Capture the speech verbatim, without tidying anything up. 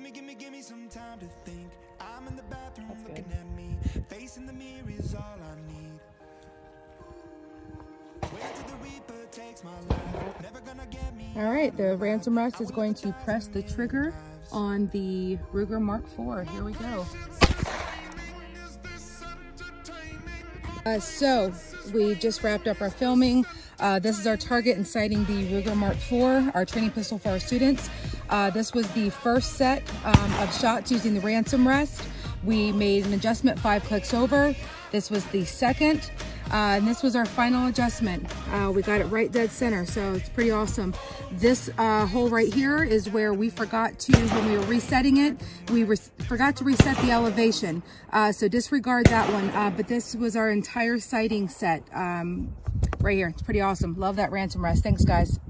Gimme, gimme, gimme some time to think. I'm in the bathroom looking at me. Facing the mirror is all I need. Wait till the Reaper takes my life. Never gonna get me. All right, the Ransom Rest is going to press the trigger on the Ruger Mark four. Here we go. Uh, so we just wrapped up our filming. Uh, this is our target in sighting the Ruger Mark four, our training pistol for our students. Uh, this was the first set um, of shots using the Ransom Rest. We made an adjustment five clicks over. This was the second, uh, and this was our final adjustment. Uh, we got it right dead center, so it's pretty awesome. This uh, hole right here is where we forgot to, when we were resetting it, we forgot to reset the elevation. Uh, so disregard that one, uh, but this was our entire sighting set um, right here. It's pretty awesome. Love that Ransom Rest. Thanks, guys.